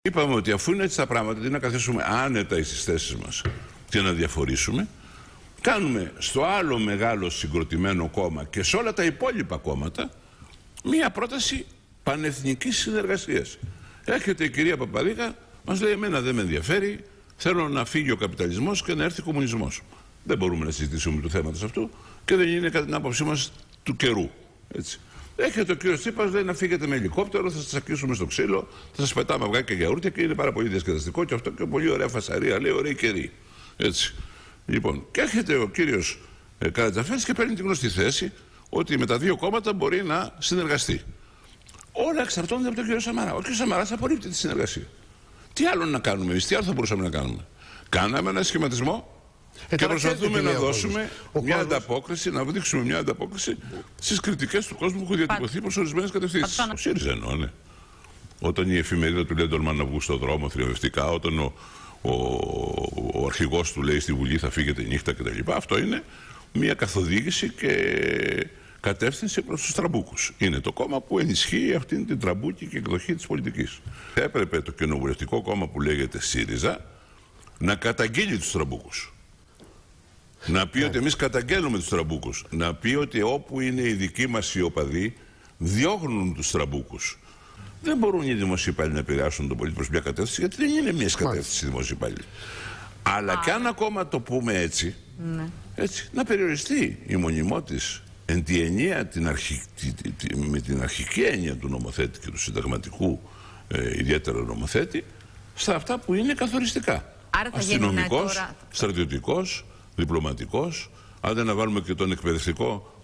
Είπαμε ότι αφού είναι έτσι τα πράγματα, αντί να καθίσουμε άνετα στις θέσεις μας και να διαφορήσουμε, κάνουμε στο άλλο μεγάλο συγκροτημένο κόμμα και σε όλα τα υπόλοιπα κόμματα μία πρόταση πανεθνικής συνεργασίας. Έρχεται η κυρία Παπαδίκα, μας λέει: εμένα δεν με ενδιαφέρει, θέλω να φύγει ο καπιταλισμός και να έρθει ο κομμουνισμός. Δεν μπορούμε να συζητήσουμε του θέματος αυτού και δεν είναι κατά την άποψή μας του καιρού. Έτσι. Έρχεται ο κύριος Τσίπρας, λέει: να φύγετε με ελικόπτερο, θα σας ακούσουμε στο ξύλο, θα σας πετάμε αυγά και γιαούρτια και είναι πάρα πολύ διασκεδαστικό και αυτό και πολύ ωραία φασαρία, λέει, ωραίοι καιροί. Έτσι. Λοιπόν, και έρχεται ο κύριος Καρατζαφέρης και παίρνει την γνωστή θέση ότι με τα δύο κόμματα μπορεί να συνεργαστεί. Όλα εξαρτώνται από τον κύριο Σαμαρά. Ο κύριος Σαμαράς απορρίπτει τη συνεργασία. Τι άλλο να κάνουμε εμείς, τι άλλο θα μπορούσαμε να κάνουμε? Κάναμε ένα σχηματισμό και προσπαθούμε να δώσουμε μια ανταπόκριση, να δείξουμε μια ανταπόκριση στις κριτικές του κόσμου που έχουν διατυπωθεί προς ορισμένες κατευθύνσεις. Ο ΣΥΡΙΖΑ εννοώ, ναι. Όταν η εφημερίδα του Λέντορμαν να βγουν στον δρόμο θριαμβευτικά, όταν ο αρχηγός του λέει στη Βουλή θα φύγετε νύχτα κτλ. Αυτό είναι μια καθοδήγηση και κατεύθυνση προς τους τραμπούκους. Είναι το κόμμα που ενισχύει αυτήν την τραμπούκη και εκδοχή της πολιτικής. Έπρεπε το κοινοβουλευτικό κόμμα που λέγεται ΣΥΡΙΖΑ να καταγγείλει τους τραμπούκους. Να πει ότι εμείς καταγγέλνουμε τους τραμπούκους. Να πει ότι όπου είναι οι δικοί μας οι οπαδοί διώχνουν τους τραμπούκους. Δεν μπορούν οι δημόσιοι υπάλληλοι να επηρεάσουν τον πολίτη προς μια κατεύθυνση, γιατί δεν είναι μια κατεύθυνση οι δημόσιοι υπάλληλοι. Αλλά και αν ακόμα το πούμε έτσι, έτσι, να περιοριστεί η μονιμό της εν τη ενία, με την αρχική έννοια του νομοθέτη και του συνταγματικού ιδιαίτερα νομοθέτη, στα αυτά που είναι καθοριστικά. Αστυνομικός, στρατιωτικός, διπλωματικός, άντε να βάλουμε και τον εκπαιδευτικό